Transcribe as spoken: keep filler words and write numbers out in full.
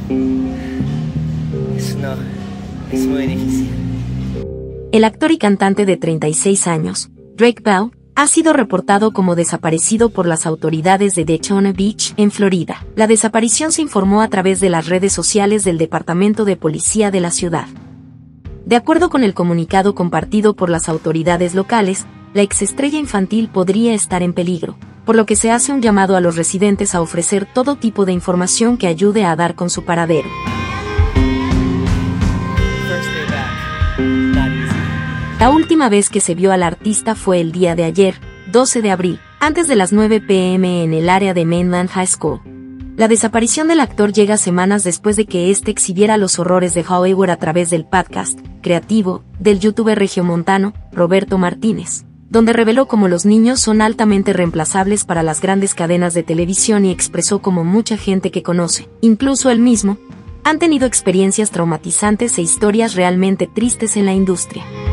Eso no, es muy difícil. El actor y cantante de treinta y seis años, Drake Bell, ha sido reportado como desaparecido por las autoridades de Daytona Beach, en Florida. La desaparición se informó a través de las redes sociales del Departamento de Policía de la ciudad. De acuerdo con el comunicado compartido por las autoridades locales, la exestrella infantil podría estar en peligro, por lo que se hace un llamado a los residentes a ofrecer todo tipo de información que ayude a dar con su paradero. La última vez que se vio al artista fue el día de ayer, doce de abril, antes de las nueve pe eme en el área de Mainland High School. La desaparición del actor llega semanas después de que éste exhibiera los horrores de Hollywood a través del podcast creativo del youtuber regiomontano Roberto Martínez, donde reveló cómo los niños son altamente reemplazables para las grandes cadenas de televisión y expresó cómo mucha gente que conoce, incluso él mismo, han tenido experiencias traumatizantes e historias realmente tristes en la industria.